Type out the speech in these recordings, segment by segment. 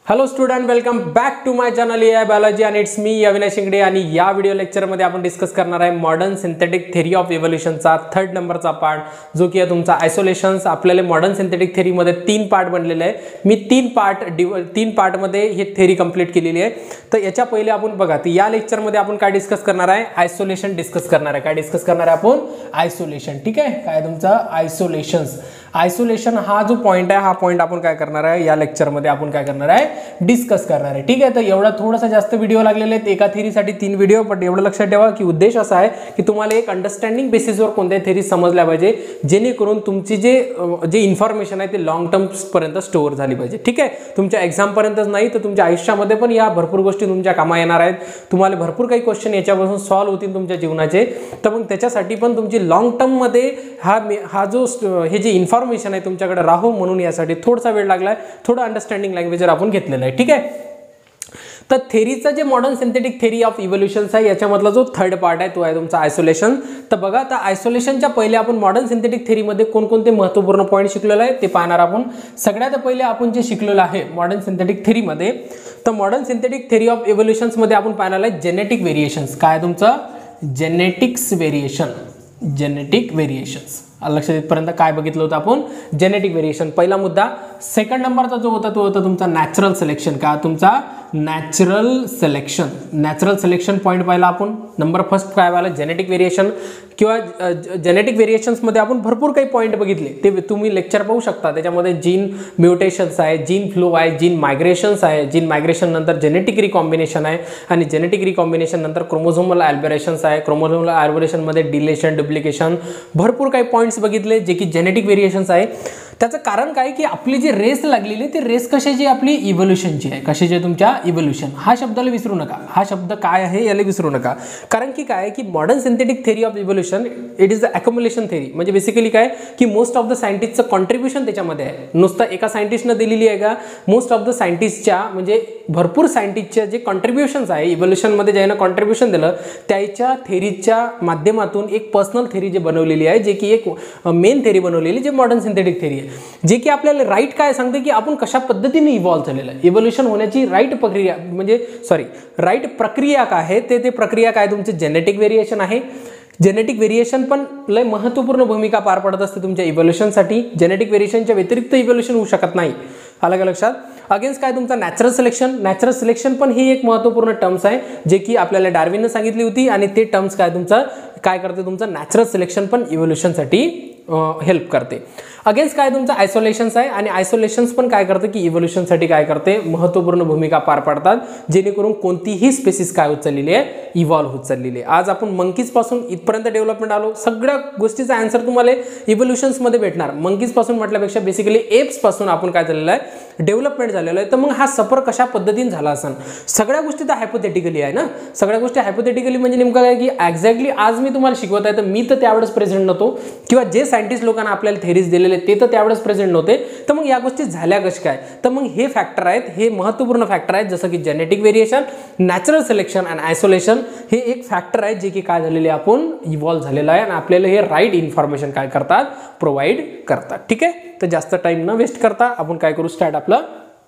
Hello student, welcome back to my channel AI biology आणि it's me Avinash Shingade. आणि या video लेक्चरमध्ये आपण डिस्कस करणार आहे मॉडर्न सिंथेटिक थेरी ऑफ इव्होल्यूशनचा 3rd नंबरचा पार्ट, जो की आहे तुमचा आयसोलेशन्स. आपल्याला मॉडर्न सिंथेटिक थेरीमध्ये 3 पार्ट बनलेले आहे. मी 3 पार्टमध्ये हे थेरी कंप्लीट केलेली आहे. तर याच्या पहिले आपण बघा, तर या लेक्चरमध्ये आपण काय डिस्कस करणार आहे, आयसोलेशन डिस्कस करणार आहे. काय डिस्कस करणार आहे आपण? आयसोलेशन. ठीक आहे, काय तुमचा आयसोलेशन्स. आयसोलेशन हा जो पॉइंट आहे, हा पॉइंट आपण काय करणार आहे, या लेक्चरमध्ये आपण काय करणार आहे, डिस्कस करणार आहे. ठीक आहे, तर एवढा थोडासा जास्त व्हिडिओ लागलेले आहेत, एका थेरीसाठी 3 व्हिडिओ. पण एवढं लक्षात ठेवा की उद्देश असा आहे की तुम्हाला एक अंडरस्टँडिंग बेसिसवर कोणत्या थेरी समजल्या पाहिजे, जेणेकरून तुमची जे इन्फॉर्मेशन आहे ते लॉंग टर्म पर्यंत स्टोअर झाली पाहिजे. ठीक आहे, तुमच्या एक्झाम पर्यंतच नाही तर तुमच्या आयुष्यामध्ये पण या भरपूर गोष्टी तुमच्या कामा येणार आहेत. तुम्हाला भरपूर काही क्वेश्चन याच्यापासून सॉल्व्ह होतील तुमच्या जीवनाचे. तर मग त्याच्यासाठी पण तुमची लॉंग टर्म मध्ये हा जो हे जे इन्फॉर्मेशन आहे तुमच्याकडे राहू, म्हणून यासाठी थोडासा वेळ लागलाय. थोडं अंडरस्टँडिंग लँग्वेजवर आपण घेतलेलं आहे. ठीक आहे, तर थेरीचा जे modern synthetic theory of evolutions आहे, याच्यामधला जो 3rd पार्ट आहे तो आहे तुमचा आयसोलेशन. तर बघा, तर आयसोलेशनच्या पहिले आपण मॉडर्न सिंथेटिक थेरीमध्ये कोणकोणते महत्त्वपूर्ण पॉईंट शिकलेलो आहे ते पाहणार आपण. सगळ्यात पहिले आपण जे शिकलेलं आहे मॉडर्न सिंथेटिक थेरीमध्ये, तर मॉडर्न सिंथेटिक थेरी ऑफ इव्होल्यूशन्समध्ये आपण पाहणार आहे जेनेटिक व्हेरिएशन्स. काय तुमचं? Genetics variation. Genetic variations. लक्षात येतपर्यंत काय बघितलं होतं आपण? जेनेटिक व्हेरिएशन पहिला मुद्दा. 2nd नंबरचा जो होता तो होता तुमचा नॅचरल सिलेक्शन. का तुमचा? Natural selection. Natural selection point पाहिला आपण. नंबर फर्स्ट काय पाहिलं? Genetic variation. किंवा जेनेटिक व्हेरिएशन्समध्ये आपण भरपूर काही पॉईंट बघितले, ते तुम्ही लेक्चर पाहू शकता. त्याच्यामध्ये जीन म्युटेशन्स आहे, जीन फ्लो आहे, जीन मायग्रेशन्स आहे, जीन मायग्रेशन नंतर जेनेटिक रिकॉम्बिनेशन आहे, आणि जेनेटिक रिकॉम्बिनेशन नंतर क्रोमोझोमल ॲल्बरेशन्स आहे. क्रोमोझोमल ॲल्बरेशनमध्ये डिलेशन, डुप्लिकेशन, भरपूर काही पॉईंट्स बघितले जे की जेनेटिक व्हेरिएशन्स आहे. त्याचं कारण काय की आपली जी रेस लागलेली ती रेस कशाची? आपली इव्होल्यूशनची आहे. कशाची? तुमच्या इव्होल्यूशन. हा शब्दाला विसरू नका. हा शब्द काय आहे याला विसरू नका. कारण की काय की modern synthetic theory of evolution it is the accumulation theory. म्हणजे बेसिकली काय की मोस्ट ऑफ द सायंटिस्टचं कॉन्ट्रीब्युशन त्याच्यामध्ये आहे. नुसतं एका सायंटिस्टनं दिलेली आहे का? मोस्ट ऑफ द सायंटिस्टच्या, म्हणजे भरपूर सायंटिस्टच्या जे कॉन्ट्रीब्युशन्स आहे इव्होल्यूशनमध्ये, ज्यानं कॉन्ट्रीब्युशन दिलं त्याच्या थेरीच्या माध्यमातून एक पर्सनल थेरी जे बनवलेली आहे, जे की एक मेन थेरी बनवलेली, जे मॉडर्न सिंथेटिक थेरी आहे, जे की आपल्याला राईट काय सांगते की आपण कशा पद्धतीने इव्हॉल्व झालेलं आहे. इव्होल्यूशन होण्याची राईट प्रक्रिया, म्हणजे राईट प्रक्रिया काय आहे, ते प्रक्रिया काय? तुमचे जेनेटिक व्हेरिएशन आहे. जेनेटिक व्हेरिएशन पण लय महत्त्वपूर्ण भूमिका पार पडत असते तुमच्या इव्होल्यूशनसाठी. जेनेटिक व्हेरिएशनच्या व्यतिरिक्त इव्होल्यूशन होऊ शकत नाही. अलग लक्षात. अगेन्स्ट काय? तुमचा नॅचरल सिलेक्शन. नॅचरल सिलेक्शन पण ही एक महत्त्वपूर्ण टर्म्स आहे, जे की आपल्याला डार्विनने सांगितली होती. आणि ते टर्म्स काय तुमचं काय करते? तुमचं नॅचरल सिलेक्शन पण इव्होल्यूशनसाठी हेल्प करते. अगेन्स्ट काय? तुमचं आयसोलेशन्स आहे. आणि आयसोलेशन्स पण काय करते की इव्होल्यूशनसाठी काय करते? महत्त्वपूर्ण भूमिका पार पाडतात, जेणेकरून कोणतीही स्पेसिस काय होत चाललेली आहे? इव्हॉल्व होत चाललेली आहे. आज आपण मंकीज पासून इथपर्यंत डेव्हलपमेंट आलो. सगळ्या गोष्टीचा आन्सर तुम्हाला इव्होल्यूशन्समध्ये भेटणार. मंकीज पासून म्हटल्यापेक्षा बेसिकली एप्स पासून आपण काय झालेलं आहे? डेव्हलपमेंट झालेलं आहे. तर मग हा सफर कशा पद्धतीने झाला असेल? सगळ्या गोष्टी तर हायपोथेटिकली आहे ना. सगळ्या गोष्टी हायपोथेटिकली म्हणजे नेमकं काय की एक्झॅक्टली आज मी तुम्हाला शिकवत आहे तर मी तर त्यावेळेस प्रेझेंट नव्हतो, किंवा जे सायंटिस्ट लोकांना आपल्याला थेरीज दिलेले ते तर त्यावेळेस प्रेझेंट नव्हते. तर मग या गोष्टी झाल्या कशा काय? तर मग हे फॅक्टर आहेत, हे महत्त्वपूर्ण फॅक्टर आहेत, जसं की जेनेटिक व्हेरिएशन, नॅचरल सिलेक्शन आणि आयसोलेशन. हे एक फॅक्टर आहेत जे की काय झालेले आपण इव्हॉल्व झालेलं आहे, आणि आपल्याला हे राईट इन्फॉर्मेशन काय करतात? प्रोव्हाइड करतात. ठीक आहे, तर जास्त टाइम न वेस्ट करता आपण काय करू? स्टार्ट आपलं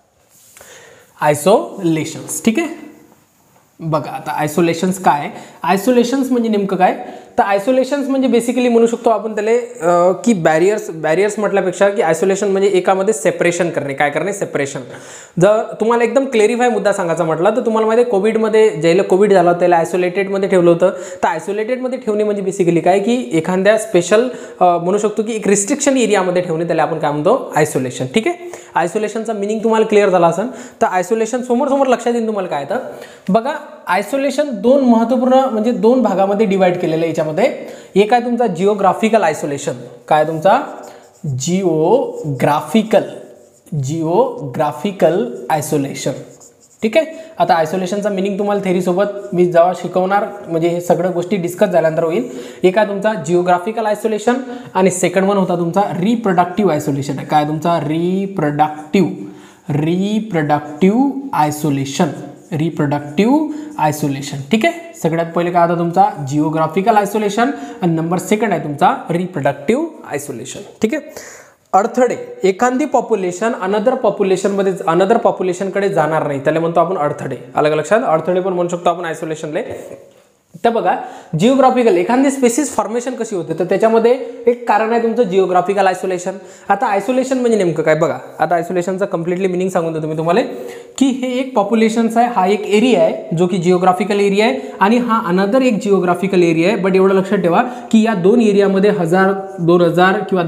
आयसोलेशन्स. ठीक आहे, बघा आता आयसोलेशन्स काय? आयसोलेशन्स म्हणजे नेमकं काय? तर आयसोलेशन्स म्हणजे बेसिकली म्हणू शकतो आपण त्याला की बॅरियर्स म्हटल्यापेक्षा की आयसोलेशन म्हणजे एकामध्ये सेपरेशन करणे. काय करणे? सेपरेशन. जर तुम्हाला एकदम क्लेरिफाय मुद्दा सांगायचा म्हटला तर तुम्हाला माहिती आहे कोविडमध्ये ज्याला कोविड झाला त्याला आयसोलेटेडमध्ये ठेवलं होतं. तर आयसोलेटेडमध्ये ठेवणे म्हणजे बेसिकली काय की एखाद्या स्पेशल म्हणू शकतो की एक रिस्ट्रिक्शन एरियामध्ये ठेवणे, त्याला आपण काय म्हणतो? आयसोलेशन. ठीक आहे, आयसोलेशनचा मिनिंग तुम्हाला क्लिअर झाला असेल. तर आयसोलेशन समोर लक्षात येईल तुम्हाला काय. तर बघा, आयसोलेशन 2 महत्त्वपूर्ण म्हणजे 2 भागामध्ये डिवाइड केलेलं आहे. याच्यामध्ये एक आहे तुमचा जिओग्राफिकल आयसोलेशन. काय तुमचा? Geographical isolation. ठीक आहे, आता आयसोलेशनचा मिनिंग तुम्हाला थेरीसोबत मी जेव्हा शिकवणार, म्हणजे हे सगळ्या गोष्टी डिस्कस झाल्यानंतर होईल. एक आहे तुमचा जिओग्राफिकल आयसोलेशन, आणि सेकंड वन होता तुमचा रिप्रोडक्टिव्ह आयसोलेशन. काय तुमचा? Reproductive isolation. ठीक आहे, सगळ्यात पहिले काय होता तुमचा? जिओग्राफिकल आयसोलेशन, आणि नंबर 2 आहे तुमचा रिप्रोडक्टिव्ह आयसोलेशन. ठीक आहे, अडथळे, एखादी पॉप्युलेशन अनदर पॉप्युलेशनकडे जाणार नाही त्याला म्हणतो आपण अडथळे. अलग लक्षात, अडथळे पण म्हणू शकतो आपण आयसोलेशनले. तर बघा जिओग्राफिकल एखादी स्पेसिस फॉर्मेशन कशी होते तर त्याच्यामध्ये एक कारण आहे तुमचं जिओग्राफिकल आयसोलेशन. आता आयसोलेशन म्हणजे नेमकं काय बघा, आता आयसोलेशनचा कम्प्लिटली मिनिंग सांगून देतो मी तुम्हाला की हे एक पॉप्युलेशनचा आहे, हा एक एरिया आहे जो की जिओग्राफिकल एरिया आहे आणि हा अनदर एक जिओग्राफिकल एरिया आहे. बट एवढं लक्षात ठेवा की या दोन एरियामध्ये 1000, 2000 किंवा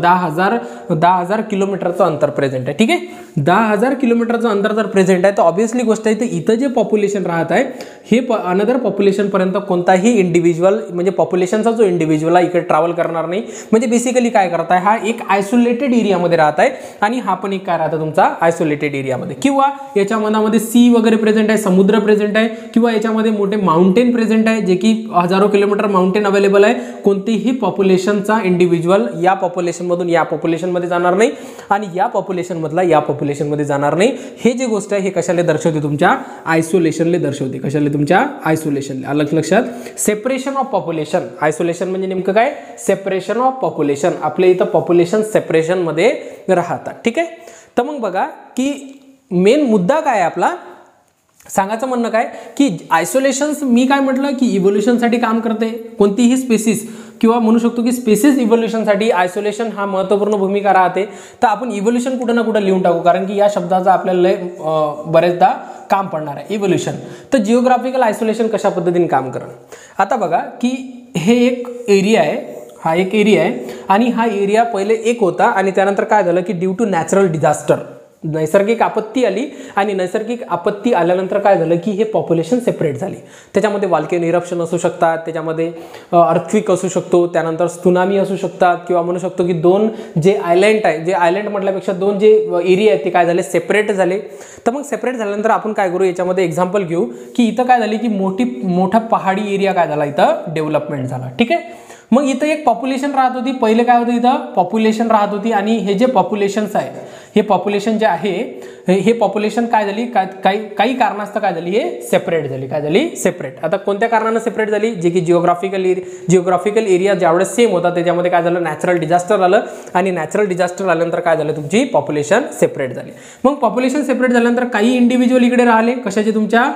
10,000 किलोमीटरचं अंतर प्रेझेंट आहे. ठीक आहे, 10,000 किलोमीटरचं अंतर जर प्रेझेंट आहे तर ऑब्व्हियसली गोष्ट आहे तर इथं जे पॉप्युलेशन राहत आहे हे अनदर पॉप्युलेशन पर्यंत कोणताही इंडिव्हिज्युअल म्हणजे पॉप्युलेशनचा जो इंडिव्हिज्युअल आहे इकडे ट्रॅव्हल करणार नाही. म्हणजे बेसिकली काय करत आहे, हा एक आयसोलेटेड एरियामध्ये राहत आहे आणि हा पण एक काय राहतं तुमचा आयसोलेटेड एरियामध्ये. किंवा याच्या मनामध्ये सी वगैरे प्रेझेंट आहे, समुद्र प्रेझेंट आहे किंवा याच्यामध्ये मोठे माउंटेन प्रेझेंट आहे जे की हजारो किलोमीटर माउंटेन अवेलेबल आहे. कोणतेही पॉप्युलेशनचा इंडिव्हिज्युअल या पॉप्युलेशनमधून या पॉप्युलेशनमध्ये जाणार नाही आणि या पॉप्युलेशनमधला या पॉप्युलेशनमध्ये जाणार नाही. हे जे गोष्ट आहे हे कशाला दर्शवते, तुमच्या आयसोलेशनला दर्शवते. कशाला, तुमच्या आयसोलेशनला. अलग लक्षात, सेपरेशन ऑफ पॉप्युलेशन. आयसोलेशन म्हणजे नेमकं काय, सेपरेशन ऑफ पॉप्युलेशन. आपल्या इथं पॉप्युलेशन सेपरेशन मध्ये राहतात. ठीक आहे, तर मग बघा की मेन मुद्दा काय आहे आपला, सांगायचं म्हणणं काय की आयसोलेशन मी काय म्हटलं की इव्होल्युशनसाठी काम करते. कोणतीही स्पेसिस किंवा म्हणू शकतो की स्पेसिस इव्होल्युशनसाठी आयसोलेशन हा महत्त्वपूर्ण भूमिका राहते. तर आपण इव्होल्युशन कुठं ना कुठं लिहून टाकू कारण की या शब्दाचा आपल्याला बरेचदा काम पडणार आहे इव्होल्युशन. तर जिओग्राफिकल आयसोलेशन कशा पद्धतीने काम करेल. आता बघा की हे एक एरिया आहे, हा एक एरिया आहे आणि हा एरिया पहिले एक होता आणि त्यानंतर काय झालं की ड्यू टू नॅचरल डिझास्टर नैसर्गिक आपत्ती आली आणि नैसर्गिक आपत्ती आल्यानंतर काय झालं की हे पॉप्युलेशन सेपरेट झाली. त्याच्यामध्ये व्हॉल्केनो इरप्शन असू शकतात, त्याच्यामध्ये अर्थक्वेक असू शकतो, त्यानंतर त्सुनामी असू शकतात किंवा म्हणू शकतो की दोन जे आयलँड आहे, जे आयलँड म्हटल्यापेक्षा दोन जे एरिया आहेत ते काय झाले, सेपरेट झाले. तर मग सेपरेट झाल्यानंतर आपण काय करू, याच्यामध्ये एक्झाम्पल घेऊ की इथं काय झाली की मोठा पहाडी एरिया काय झाला, इथं डेव्हलपमेंट झाला. ठीक आहे, मग इथं एक पॉप्युलेशन राहत होती. पहिले काय होतं, इथं पॉप्युलेशन राहत होती आणि हे जे पॉप्युलेशन्स आहे, हे पॉप्युलेशन जे आहे हे पॉप्युलेशन काय झाली, काही कारणास्तव काय झाली, हे सेपरेट झाली. काय झाली, सेपरेट. आता कोणत्या कारणानं सेपरेट झाली, जे की जिओग्राफिकल एरिया ज्यावेळेस सेम होता त्याच्यामध्ये काय झालं, नॅचरल डिझास्टर आलं आणि नॅचरल डिझास्टर आल्यानंतर काय झालं, तुमची पॉप्युलेशन सेपरेट झाली. मग पॉप्युलेशन सेपरेट झाल्यानंतर काही इंडिव्हिज्युअल इकडे राहिले, कशाचे, तुमच्या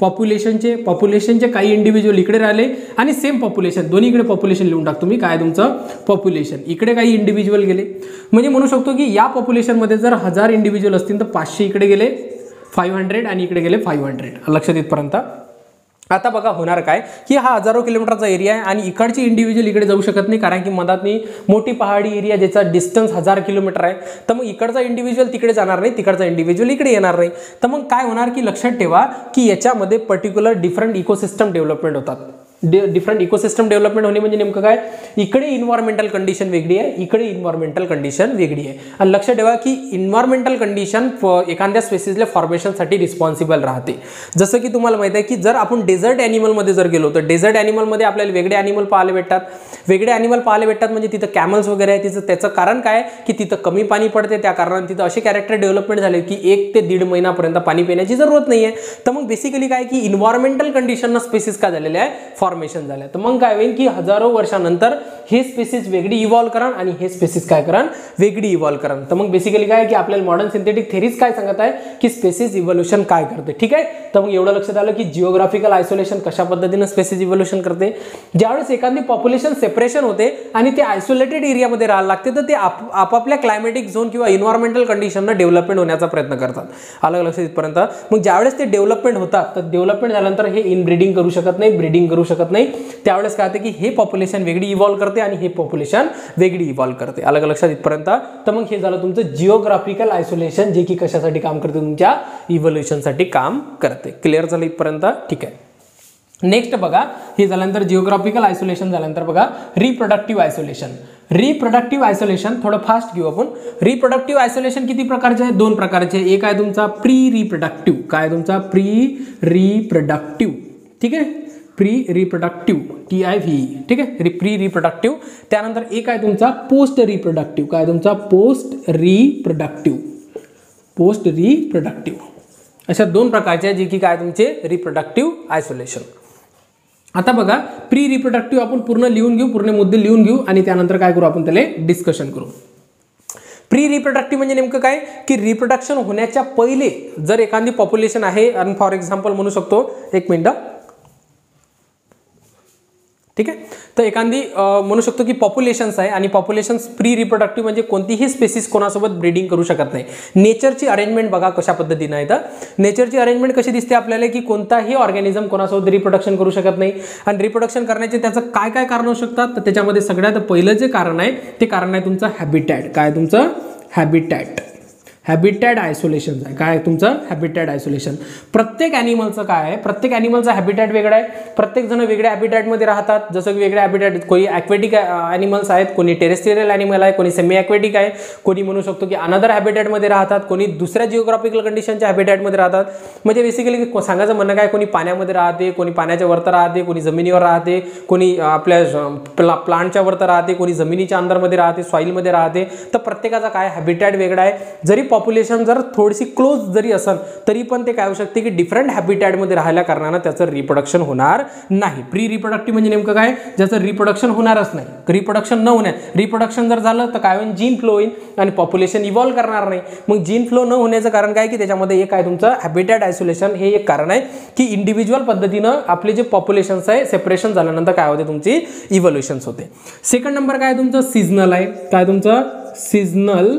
पॉप्युलेशनचे काही इंडिव्हिज्युअल इकडे राहिले आणि सेम पॉप्युलेशन दोन्हीकडे पॉप्युलेशन लिहून टाकतो मी, काय तुमचं पॉप्युलेशन. इकडे काही इंडिव्हिज्युअल गेले म्हणजे म्हणू शकतो की या पॉप्युलेशनमध्ये जर 1000 इंडिव्हिज्युअल असतील तर 500 इकडे गेले, 500 आणि इकडे गेले 500. लक्षात येतपर्यंत. आता बघा होणार काय की हा हजारो किलोमीटरचा एरिया आहे आणि इकडची इंडिव्हिज्युअल इकडे जाऊ शकत नाही कारण की मधातनी मोठी पहाडी एरिया ज्याचा डिस्टन्स 1000 किलोमीटर आहे. तर मग इकडचा इंडिव्हिज्युअल तिकडे जाणार नाही, तिकडचा इंडिव्हिज्युअल इकडे येणार नाही. तर मग काय होणार की लक्षात ठेवा की याच्यामध्ये पर्टिक्युलर डिफरंट इकोसिस्टम डेव्हलपमेंट होतात. डिफरंट इकोसिस्टम डेव्हलपमेंट होणे म्हणजे नेमकं काय, इकडे इन्व्हायरमेंटल कंडिशन वेगळी आहे, इकडे इन्व्हायरमेंटल कंडिशन वेगळी आहे. आणि लक्षात ठेवा की इन्व्हायरमेंटल कंडिशन एखाद्या स्पेसिसला फॉर्मेशनसाठी रिस्पॉन्सिबल राहते. जसं की तुम्हाला माहिती आहे की जर आपण डेझर्ट ॲनिमलमध्ये जर गेलो तर डेझर्ट ॲनिमलमध्ये आपल्याला वेगळे ॲनिमल पाहायला भेटतात. वेगळे ॲनिमल पाहायला भेटतात म्हणजे तिथं कॅमल्स वगैरे आहे. त्याचं कारण काय की तिथं कमी पाणी पडते, त्या कारणाने तिथं असे कॅरेक्टर डेव्हलपमेंट झाले की 1 ते 1.5 महिन्यापर्यंत पाणी पिण्याची जरूरत नाही आहे. तर मग बेसिकली काय की इन्व्हायरमेंटल कंडिशनना स्पेसिस काय झालेले आहे, फॉर्मेशन झालं. तर मग काय होईल की हजारो वर्षानंतर हे स्पेसिस वेगळी इव्हॉल्व करण आणि हे स्पेसिस काय करण, वेगळी इव्हॉल्व करण. तर मग बेसिकली काय की आपल्याला मॉडर्न सिंथेटिक थेरीज काय सांगत आहे की स्पेसिस इव्होल्यूशन काय करते. ठीक आहे, तर मग एवढं लक्षात आलं की जिओग्राफिकल आयसोलेशन कशा पद्धतीने स्पेसिस इव्होल्यूशन करते. ज्यावेळेस एखादी पॉप्युलेशन सेपरेशन होते आणि ते आयसोलेटेड एरियामध्ये राहायला लागते तर ते आपापल्या क्लायमॅटिक झोन किंवा इन्व्हायरमेंटल कंडिशनना डेव्हलपमेंट होण्याचा प्रयत्न करतात. अलग लक्षात इथपर्यंत. मग ज्यावेळेस ते डेव्हलपमेंट होतात तर डेव्हलपमेंट झाल्यानंतर हे इनब्रीडिंग करू शकत नाही, ब्रीडिंग करू शकत नाही. त्यावेळेस काय होते की हे पॉप्युलेशन वेगळी इव्हॉल्व करते आणि हे पॉप्युलेशन वेगळी इव्हॉल्व करते. अलग लक्षात इथपर्यंत. तर मग हे झालं तुमचं जिओग्राफिकल आयसोलेशन, जे की कशासाठी काम करते, तुमच्या इव्होल्यूशनसाठी काम करते. क्लिअर झालं इथपर्यंत. ठीक आहे, नेक्स्ट बघा, हे झाल्यानंतर जिओग्राफिकल आयसोलेशन झाल्यानंतर बघा रिप्रोडक्टिव्ह आयसोलेशन. रिप्रोडक्टिव्ह आयसोलेशन थोडं फास्ट घेऊ आपण. रिप्रोडक्टिव्ह आयसोलेशन किती प्रकारचे आहे, 2 प्रकारचे. एक आहे तुमचा प्री रिप्रोडक्टिव्ह. काय तुमचा प्री रिप्रोडक्टिव्ह. ठीक आहे, प्री रिप्रोडक्टिव्ह TIV. ठीक आहे, प्री रिप्रोडक्टिव्ह. त्यानंतर एक आहे तुमचा पोस्ट रिप्रोडक्टिव्ह. काय तुमचा पोस्ट रिप्रोडक्टिव्ह. Post reproductive. अशा 2 प्रकारचे जे की काय तुमचे रिप्रोडक्टिव्ह आयसोलेशन. आता बघा प्री रिप्रोडक्टिव्ह आपण पूर्ण लिहून घेऊ, पूर्ण मुद्दे लिहून घेऊ आणि त्यानंतर काय करू आपण त्याला डिस्कशन करू. प्री रिप्रोडक्टिव्ह म्हणजे नेमकं काय की रिप्रोडक्शन होण्याच्या पहिले जर एखादी पॉप्युलेशन आहे आणि फॉर एक्झाम्पल म्हणू शकतो, एक मिनिट, ठीक आहे, तर एखादी म्हणू शकतो की पॉप्युलेशन्स आहे आणि पॉप्युलेशन्स प्री रिप्रोडक्टिव्ह म्हणजे कोणतीही स्पेसिस कोणासोबत ब्रीडिंग करू शकत नाही. नेचरची अरेंजमेंट बघा कशा पद्धतीने आहे. तर नेचरची अरेंजमेंट कशी दिसते आपल्याला की कोणताही ऑर्गॅनिझम कोणासोबत रिप्रोडक्शन करू शकत नाही. आणि रिप्रोडक्शन करण्याचे त्याचं काय काय कारण असू शकतात, तर त्याच्यामध्ये सगळ्यात पहिलं जे कारण आहे ते कारण आहे तुमचं हॅबिटॅट. काय तुमचं हॅबिटॅट, हॅबिटॅट आयसोलेशन आहे. काय तुमचं हॅबिटॅट आयसोलेशन. प्रत्येक ॲनिमलचं काय आहे, प्रत्येक ॲनिमलचा हॅबिटॅट वेगळा आहे. प्रत्येक जण वेगळ्या हॅबिटॅटमध्ये राहतात. जसं की वेगळ्या हॅबिटॅट, कोणी ॲक्वेटिक ॲनिमल्स आहेत, कोणी टेरेस्ट्रियल ॲनिमल आहे, कोणी सेमी ॲक्वेटिक आहे, कोणी म्हणू शकतो की अनदर हॅबिटॅटमध्ये राहतात, कोणी दुसऱ्या जिओग्राफिकल कंडिशनच्या हॅबिटॅटमध्ये राहतात. म्हणजे बेसिकली सांगायचं म्हणणं काय, कोणी पाण्यामध्ये राहते, कोणी पाण्याच्या वरती राहते, कोणी जमिनीवर राहते, कोणी आपल्या प्लांटच्या वरती राहते, कोणी जमिनीच्या अंदरमध्ये राहते, सॉईलमध्ये राहते. तर प्रत्येकाचा काय हॅबिटॅट वेगळा आहे. जरी पॉप्युलेशन जर थोडीशी क्लोज जरी असेल तरी पण ते काय होऊ शकते की डिफरंट हॅबिटॅटमध्ये राहिल्या कारणानं त्याचं रिप्रोडक्शन होणार नाही. प्री रिप्रोडक्टिव्ह म्हणजे नेमकं काय, ज्याचं रिप्रोडक्शन होणारच नाही. रिप्रोडक्शन न होण्या, रिप्रोडक्शन जर झालं तर काय होईल, जीन फ्लो होईल आणि पॉप्युलेशन इव्हॉल्व करणार नाही. मग जीन फ्लो न होण्याचं कारण काय की त्याच्यामध्ये एक आहे तुमचं हॅबिटॅट आयसोलेशन. हे एक कारण आहे की इंडिव्हिज्युअल पद्धतीनं आपले जे पॉप्युलेशन्स आहे सेपरेशन झाल्यानंतर काय होते, तुमची इव्होल्युशन्स होते. सेकंड नंबर काय तुमचं सीझनल आहे. काय तुमचं सीझनल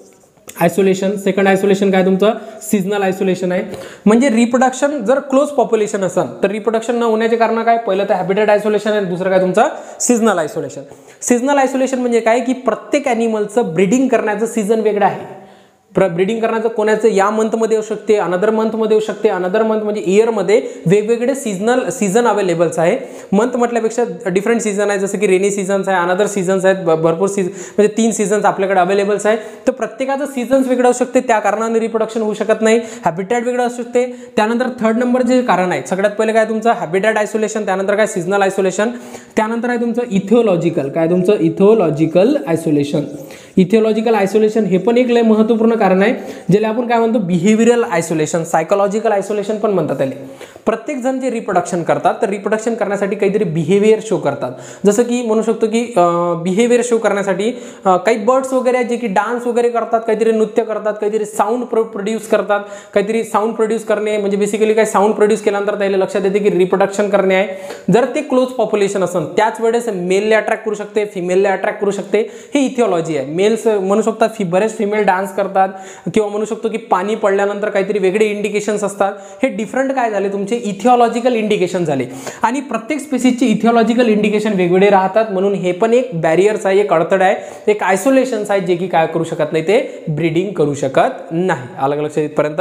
आयसोलेशन. सेकंड आयसोलेशन काय तुमचं सीझनल आयसोलेशन आहे. म्हणजे रिप्रोडक्शन जर क्लोज पॉप्युलेशन असेल तर रिप्रोडक्शन न होण्याचे कारण काय, पहिलं तर हॅबिटॅट आयसोलेशन आहे, दुसरं काय तुमचं सीझनल आयसोलेशन. सीझनल आयसोलेशन म्हणजे काय की प्रत्येक ॲनिमलचं ब्रीडिंग करण्याचं सीझन वेगळं आहे. ब्रीडिंग करण्याचं कोणाचं या मंथमध्ये येऊ शकते, अनदर मंथमध्ये येऊ शकते. अनदर मंथ म्हणजे इयरमध्ये वेगवेगळे सीझन अवेलेबल्स आहे. मंथ म्हटल्यापेक्षा डिफरंट सीझन आहे, जसं की रेनी सीझन्स आहे, अनदर सीझन्स आहेत, भरपूर म्हणजे 3 सीझन्स आपल्याकडे अवेलेबल्स आहे. तर प्रत्येकाचं सीझन्स वेगळं असू शकते, त्या कारणाने रिप्रोडक्शन होऊ शकत नाही. हॅबिटॅट वेगळं असू शकते. त्यानंतर थर्ड नंबर जे कारण आहे, सगळ्यात पहिले काय तुमचं हॅबिटॅट आयसोलेशन, त्यानंतर काय सीझनल आयसोलेशन, त्यानंतर आहे तुमचं इथिओलॉजिकल. काय तुमचं इथिओलॉजिकल आयसोलेशन. इथिओलॉजिकल आयसोलेशन हे पण एक लय महत्त्वपूर्ण कारण आहे, ज्याला आपण काय म्हणतो बिहेवियरल आयसोलेशन, सायकोलॉजिकल आयसोलेशन पण म्हणतात त्याला. प्रत्येक जण जे रिप्रोडक्शन करतात तर रिप्रोडक्शन करण्यासाठी काहीतरी बिहेवियर शो करतात. जसं की म्हणू शकतो की बिहेवियर शो करण्यासाठी काही बर्ड्स वगैरे आहेत जे की डान्स वगैरे करतात, काहीतरी नृत्य करतात, काहीतरी साऊंड प्रोड्यूस करतात. काहीतरी साऊंड प्रोड्यूस करणे म्हणजे बेसिकली काय, साऊंड प्रोड्यूस केल्यानंतर त्याला लक्षात येते की रिप्रोडक्शन करणे आहे. जर ते क्लोज पॉप्युलेशन असेल त्याच वेळेस मेलला अट्रॅक्ट करू शकते, फिमेलला अट्रॅक्ट करू शकते. ही इथिओलॉजी आहे. मेल्स म्हणू शकतात, बरेच फिमेल डान्स करतात किंवा म्हणू शकतो की पाणी पडल्यानंतर काहीतरी वेगळे इंडिकेशन्स असतात. हे डिफरंट काय झाले तुमचे इथिओलॉजिकल इंडिकेशन झाले. आणि प्रत्येक स्पेसिसचे इथिओलॉजिकल इंडिकेशन वेगवेगळे राहतात, म्हणून हे पण एक बॅरियर्स आहे, एक अडथळा आहे, एक आयसोलेशन्स आहे जे की काय करू शकत नाही, ते ब्रीडिंग करू शकत नाही. अलग लक्षात येतपर्यंत.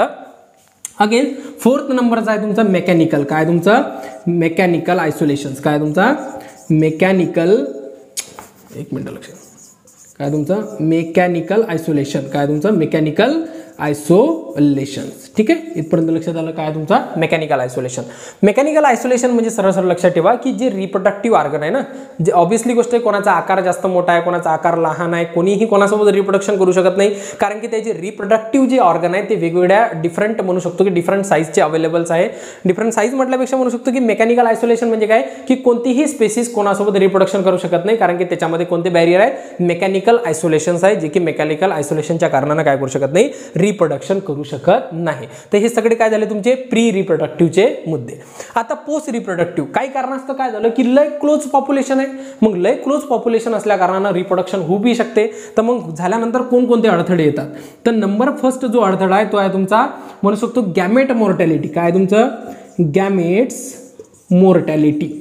अगेन फोर्थ नंबरचा आहे तुमचा मेकॅनिकल. काय तुमचं मेकॅनिकल आयसोलेशन्स. काय तुमचा मेकॅनिकल, एक मिनिट लक्षात, काय तुमचं मेकॅनिकल आयसोलेशन. काय तुमचं मेकॅनिकल आयसोलेशन. ठीक आहे, इथपर्यंत लक्षात आलं काय तुमचा मेकॅनिकल आयसोलेशन. मेकॅनिकल आयसोलेशन म्हणजे सरळ सरळ लक्षात ठेवा की जे रिप्रोडक्टिव्ह ऑर्गन आहे ना, जे ऑब्व्हियसली गोष्ट आहे, कोणाचा आकार जास्त मोठा आहे, कोणाचा आकार लहान आहे, कोणीही कोणासोबत रिप्रोडक्शन करू शकत नाही, कारण की त्याचे रिप्रोडक्टिव्ह जे ऑर्गन आहे ते वेगवेगळ्या डिफरंट म्हणू शकतो की डिफरंट साईजचे अवेलेबल्स आहे. डिफरंट साईज म्हटल्यापेक्षा म्हणू शकतो की मेकॅनिकल आयसोलेशन म्हणजे काय की कोणतीही स्पेसिस कोणासोबत रिप्रोडक्शन करू शकत नाही, कारण की त्याच्यामध्ये कोणते बॅरियर आहेत, मेकॅनिकल आयसोलेशन्स आहे, जे की मेकॅनिकल आयसोलेशनच्या कारणानं काय करू शकत नाही, रिप्रोडक्शन करू शकत नाही. तर हे सगळे काय झाले तुमचे प्री रिप्रोडक्टिव्हचे मुद्दे. आता पोस्ट रिप्रोडक्टिव्ह काही कारणास्तव काय झालं की लय क्लोज पॉप्युलेशन आहे. मग लय क्लोज पॉप्युलेशन असल्या कारणानं रिप्रोडक्शन होऊ बी शकते. तर मग झाल्यानंतर कोणकोणते अडथळे येतात, तर नंबर फर्स्ट जो अडथळा आहे तो आहे तुमचा म्हणू शकतो गॅमेट मोर्टॅलिटी. काय तुमचं गॅमेट्स मोर्टॅलिटी.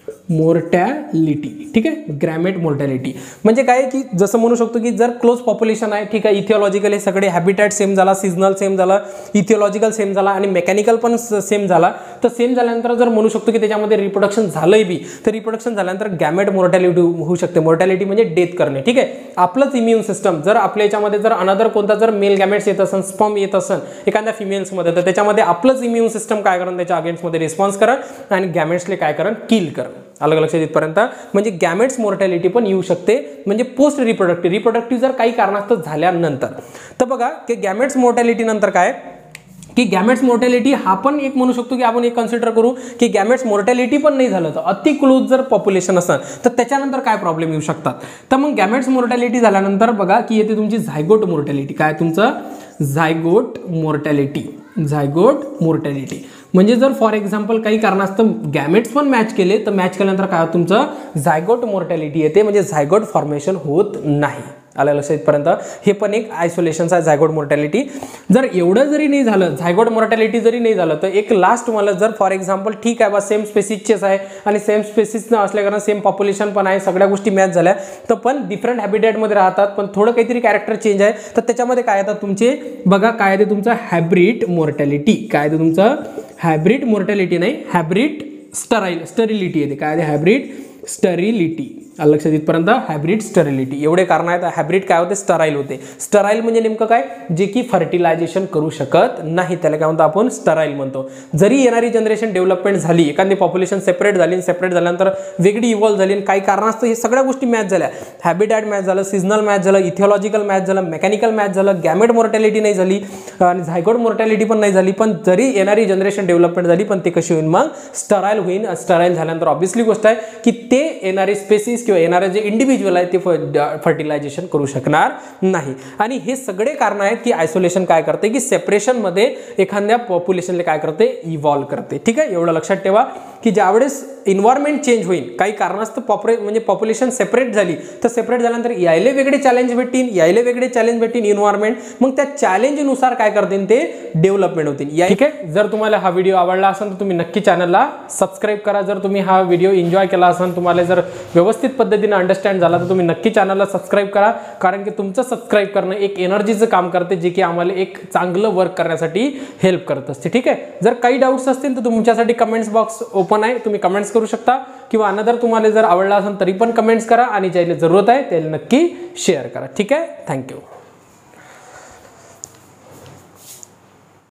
ठीक आहे, ग्रॅमेट मोर्टॅलिटी म्हणजे काय की जसं म्हणू शकतो की जर क्लोज पॉप्युलेशन आहे, ठीक आहे, इथिओलॉजिकल हे सगळे हॅबिटॅट सेम झाला, सीझनल सेम झाला, इथिओलॉजिकल सेम झाला आणि मेकॅनिकल पण सेम झाला. तर सेम झाल्यानंतर जर म्हणू शकतो की त्याच्यामध्ये रिप्रोडक्शन झालंय बी, तर रिप्रोडक्शन झाल्यानंतर गॅमेट मोर्टॅलिटी होऊ शकते. मोर्टॅलिटी म्हणजे डेथ करणे. ठीक आहे, आपलंच इम्युन सिस्टम जर आपल्या याच्यामध्ये जर अनदर कोणता जर मेल गॅमेट्स येत असेल, स्पर्म येत असेल एखाद्या फिमेल्समध्ये, तर त्याच्यामध्ये आपलंच इम्युन सिस्टम काय करण, त्याच्या अगेन्स्टमध्ये रिस्पॉन्स करा आणि गॅमेट्सले काय करण, किल करा. अलग लक्षात येतपर्यंत म्हणजे गॅमेट्स मोर्टॅलिटी पण येऊ शकते, म्हणजे पोस्ट रिप्रोडक्टिव्ह जर काही कारणास्तव झाल्यानंतर. तर बघा की गॅमेट्स मोर्टॅलिटी नंतर काय की गॅमेट्स मोर्टॅलिटी हा पण एक म्हणू शकतो की आपण एक कन्सिडर करू की गॅमेट्स मोर्टॅलिटी पण नाही झालं तर अति क्लोज जर पॉप्युलेशन असेल तर त्याच्यानंतर काय प्रॉब्लेम येऊ शकतात. तर मग गॅमेट्स मोर्टॅलिटी झाल्यानंतर बघा की येते तुमची झायगोट मोर्टॅलिटी. काय तुमचं झायगोट मोर्टॅलिटी म्हणजे जर फॉर एक्झाम्पल काही कारणास्तव गॅमेट्स पण मॅच केले तर मॅच केल्यानंतर काय तुमचं झायगोट मोर्टॅलिटी येते म्हणजे झायगोट फॉर्मेशन होत नाही. आलं लक्षात इथपर्यंत. हे पण एक आयसोलेशनचा आहे झायगोट मोर्टॅलिटी. जर एवढं जरी नाही झालं झायगोट मोर्टॅलिटी जरी नाही झालं तर एक लास्ट मला जर फॉर एक्झाम्पल ठीक आहे बा सेम स्पेसिसचेच आहे आणि सेम स्पेसिस असल्या कारण सेम पॉप्युलेशन पण आहे सगळ्या गोष्टी मॅच झाल्या तर पण डिफरंट हॅबिटॅटमध्ये राहतात पण थोडं काहीतरी कॅरेक्टर चेंज आहे तर त्याच्यामध्ये काय येतात तुमचे बघा काय येते तुमचं हायब्रिड मोर्टॅलिटी. काय येते तुमचं हायब्रिड मोर्टॅलिटी नाही हायब्रिड स्टरिलिटी येते. काय आहे हायब्रिड स्टरिलिटी. लक्षात इथपर्यंत हायब्रिड स्टरिलिटी एवढे कारण आहेत. हायब्रिड काय होते स्टराईल होते. स्टराईल म्हणजे नेमकं काय जे की फर्टिलायझेशन करू शकत नाही त्याला काय म्हणतो आपण स्टराईल म्हणतो. जरी येणारी जनरेशन डेव्हलपमेंट झाली एखादी पॉप्युलेशन सेपरेट झाली सेपरेट झाल्यानंतर वेगळी इव्हॉल्व झाली काही कारणास्तव हे सगळ्या गोष्टी मॅच झाल्या हॅबिटॅट मॅच झालं सीझनल मॅच झालं इथिओलॉजिकल मॅच झालं मेकॅनिकल मॅच झालं गॅमेट मोर्टॅलिटी नाही झाली आणि झायगोट मोर्टॅलिटी पण नाही झाली पण जरी येणारी जनरेशन डेव्हलपमेंट झाली पण ते कशी होईल मग स्टराईल होईल. स्टराईल झाल्यानंतर ऑब्व्हियसली गोष्ट आहे की ते येणारे स्पेसिस किंवा येणारे जे इंडिव्हिज्युअल आहे ते फर्टिलायझेशन करू शकणार नाही. आणि हे सगळे कारण आहेत की आयसोलेशन काय करते की सेपरेशन मध्ये एखाद्या पॉप्युलेशनला काय करते इव्हॉल्व करते. ठीक आहे एवढं लक्षात ठेवा की ज्यावेळेस इन्व्हायरमेंट चेंज होईल काही कारणास्तव म्हणजे पॉप्युलेशन सेपरेट झाली तर सेपरेट झाल्यानंतर यायले वेगळे चॅलेंज भेटतील इन्व्हायरमेंट मग त्या चॅलेंजनुसार काय करतील ते डेव्हलपमेंट होतील. ठीक आहे जर तुम्हाला हा व्हिडिओ आवडला असेल तर तुम्ही नक्की चॅनलला सबस्क्राईब करा. जर तुम्ही हा व्हिडिओ एन्जॉय केला असेल तुम्हाला जर व्यवस्थित पद्धतीने अंडरस्टँड झाला तर तुम्ही नक्की चॅनलला सबस्क्राईब करा कारण की तुमचं सबस्क्राईब करणं एक एनर्जीचं काम करते जे की आम्हाला एक चांगलं वर्क करण्यासाठी हेल्प करत असते. ठीक आहे जर काही डाऊट्स असतील तर तुमच्यासाठी कमेंट्स बॉक्स ओपन आहे तुम्ही कमेंट्स करू शकता किंवा अनदर तुम्हाला जर आवडला असेल तरी पण कमेंट्स करा आणि ज्याला जरूरत आहे त्याला नक्की शेअर करा. ठीक आहे थँक्यू.